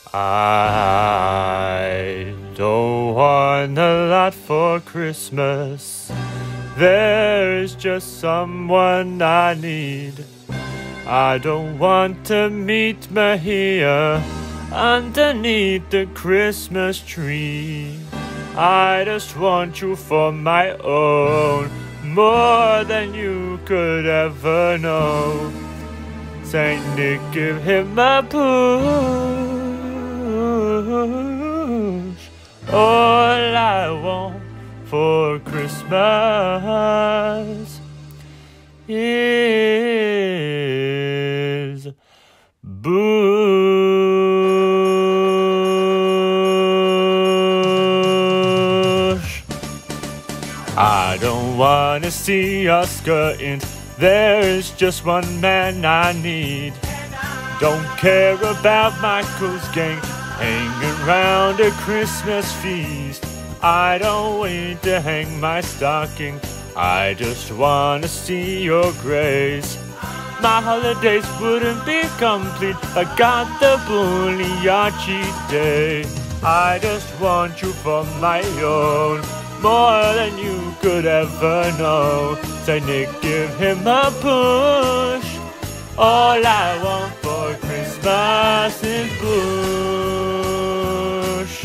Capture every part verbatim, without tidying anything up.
I don't want a lot for Christmas. There's just someone I need. I don't want to meet mihir underneath the Christmas tree. I just want you for my own, more than you could ever know. Saint Nick, give him a push. All I want for Christmas is bush. I don't wanna see your skirting. There's just one man I need. Don't care about Michael's gang hanging around a Christmas feast. I don't wait to hang my stocking. I just wanna see your grace. My holidays wouldn't be complete if I got the bully Archie day. I just want you for my own, more than you could ever know. Saint Nick, give him a push. All I want for Christmas is bush.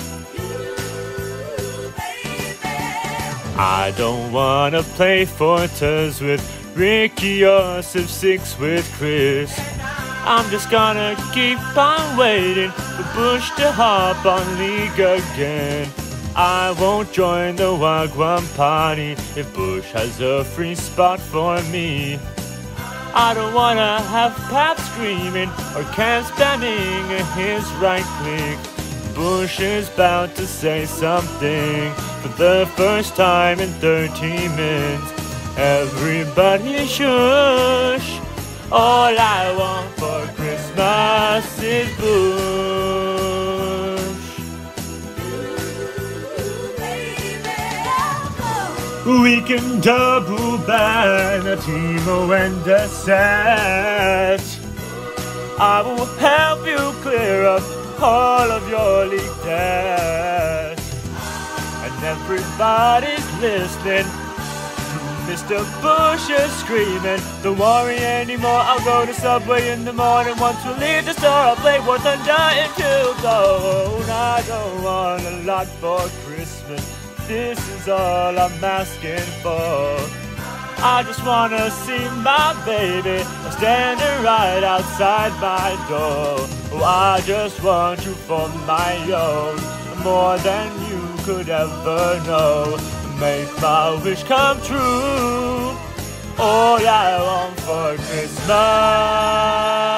I don't wanna play forters with Ricky or Civ six with Chris. I'm just gonna keep on waiting for Bush to hop on League again. I won't join the Wagwan party if Bush has a free spot for me. I don't wanna have Pap screaming or Cam spamming his right click. Bush is about to say something for the first time in thirty minutes. Everybody shush. All I want for Christmas is bush. We can double ban a Timo and a set. I will help you clear up all of your league debt. And everybody's listening. Mister Bush is screaming, don't worry anymore, I'll go to Subway in the morning. Once we leave the store, I'll play War Thunder until dawn. I don't want a lot for Christmas, this is all I'm asking for. I just wanna see my baby standing right outside my door. Oh, I just want you for my own, more than you could ever know. Make my wish come true. All I want for Christmas